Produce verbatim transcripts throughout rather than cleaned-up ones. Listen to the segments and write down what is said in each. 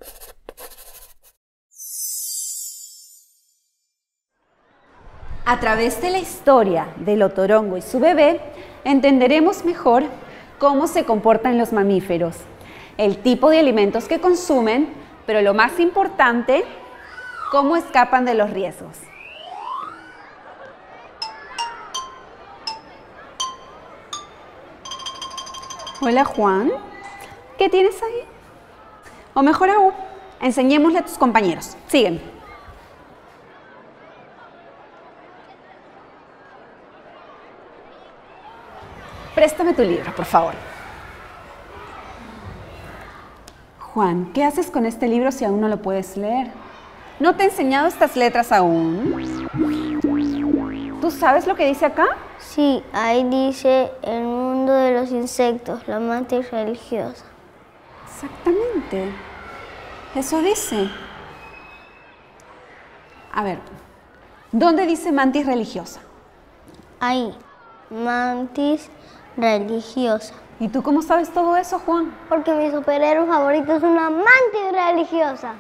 A través de la historia del otorongo y su bebé, entenderemos mejor cómo se comportan los mamíferos, el tipo de alimentos que consumen, pero lo más importante, cómo escapan de los riesgos. Hola, Juan. ¿Qué tienes ahí? O mejor aún, enseñémosle a tus compañeros. Sígueme. Préstame tu libro, por favor. Juan, ¿qué haces con este libro si aún no lo puedes leer? ¿No te he enseñado estas letras aún? ¿Tú sabes lo que dice acá? Sí, ahí dice el mundo de los insectos, la mantis religiosa. Exactamente. Eso dice. A ver, ¿dónde dice mantis religiosa? Ahí, mantis religiosa. ¿Y tú cómo sabes todo eso, Juan? Porque mi superhéroe favorito es una mantis religiosa.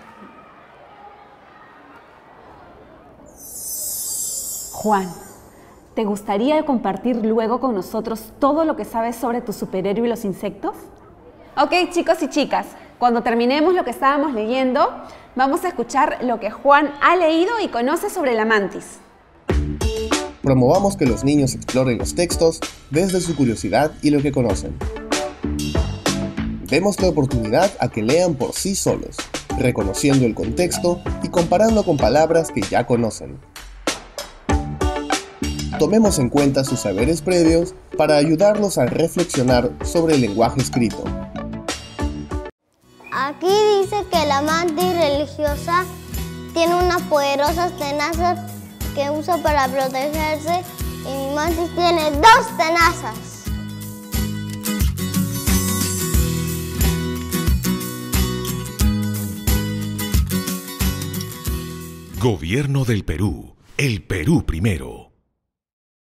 Juan, ¿te gustaría compartir luego con nosotros todo lo que sabes sobre tu superhéroe y los insectos? Ok, chicos y chicas, cuando terminemos lo que estábamos leyendo, vamos a escuchar lo que Juan ha leído y conoce sobre la mantis. Promovamos que los niños exploren los textos desde su curiosidad y lo que conocen. Demos la oportunidad a que lean por sí solos, reconociendo el contexto y comparando con palabras que ya conocen. Tomemos en cuenta sus saberes previos para ayudarlos a reflexionar sobre el lenguaje escrito. Aquí dice que la mantis religiosa tiene unas poderosas tenazas que usa para protegerse y mi mantis tiene dos tenazas. Gobierno del Perú. El Perú primero.